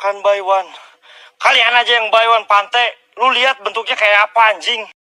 Kan buy one. Kalian aja yang buy one pantai. Lu lihat bentuknya kayak apa anjing.